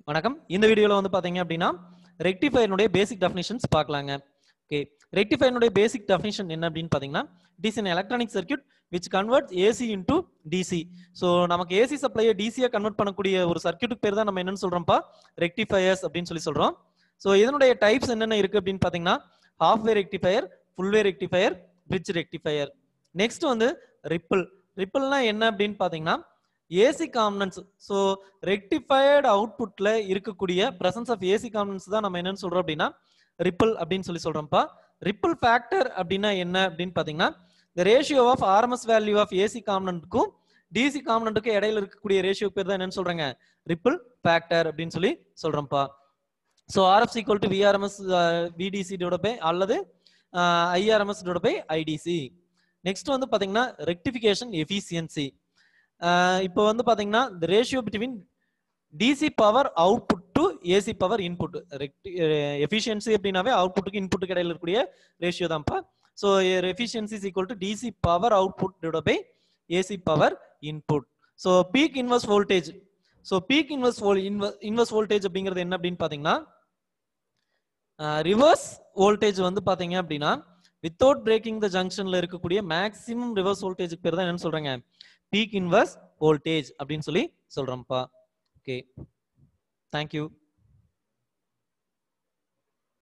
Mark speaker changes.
Speaker 1: வணக்கம். இந்த வீடியோல வந்து பாத்தீங்க அப்படின்னா ரெக்டிஃபயர்னுடைய பேசிக் டெஃபினிஷன்ஸ் பார்க்கலாங்க. ஓகே, ரெக்டிஃபயர்னுடைய பேசிக் டெஃபினிஷன் என்ன அப்படின்னு பாத்தீங்கன்னா, it is an electronic circuit which converts AC into DC. So நமக்கு ஏசி சப்ளையை டிசியா கன்வெர்ட் பண்ணக்கூடிய ஒரு சர்க்யூட்டுக்கு பேர் தான் நம்ம என்னன்னு சொல்றோம்ப்பா, ரெக்டிஃபயர்ஸ் அப்படின்னு சொல்றோம். ஸோ இதனுடைய டைப்ஸ் என்னென்ன இருக்கு அப்படின்னு பாத்தீங்கன்னா, half way rectifier, full way rectifier, bridge rectifier. Next வந்து ரிப்பிள். ரிப்பிள்னா என்ன அப்படின்னு பாத்தீங்கன்னா, ஏசி காம்பனன்ட்ஸ். ஸோ ரெக்டிஃபைடு அவுட்புட்ல இருக்கக்கூடிய பிரசன்ஸ் ஆஃப் ஏசி காம்பனன்ட்ஸ் தான் நம்ம என்னன்னு சொல்றோம் அப்படின்னா ரிப்பிள் அப்படின்னு சொல்றோம்ப்பா. ரிப்பிள் ஃபேக்டர் அப்படின்னா என்ன அப்படின்னு பாத்தீங்கன்னா, the ratio of RMS value of AC காம்பனன்ட்க்கும் டிசி காம்பனன்ட்க்கும் இடையில இருக்கக்கூடிய ரேஷியோ பேர் தான் என்னன்னு சொல்றாங்க, ரிப்பிள் ஃபேக்டர் அப்படின்னு சொல்றோம்ப்பா. So RF equal to VRMS VDC divided by அல்லது IRMS divided by IDC. Next வந்து பாத்தீங்கன்னா ரெக்டிஃபிகேஷன் எஃபிஷியன்சி. இப்போ வந்து பாத்தீங்கன்னா the ratio between DC power output to AC power input. Efficiency அப்படின்னாவே அவுட்புட்டுக்கு இன்புட்டுக்கு இடையில இருக்கக்கூடிய ரேஷியோ தான்ப்பா. So efficiency is equal to DC power output divided by AC power input. So peak inverse voltage. So peak inverse voltage அப்படிங்கிறது என்ன அப்படின்னு பாத்தீங்கன்னா, ரிவர்ஸ் வோல்டேஜ் வந்து பாத்தீங்க அப்படின்னா வித்தவுட் பிரேக்கிங் த ஜங்ஷன்ல இருக்கக்கூடிய மேக்ஸிமம் ரிவர்ஸ் வோல்டேஜுக்கு பேர் தான் என்னன்னு சொல்றாங்க, பீக் இன்வர்ஸ் வோல்டேஜ் அப்படின்னு சொல்றோம்ப்பா. Okay, thank you.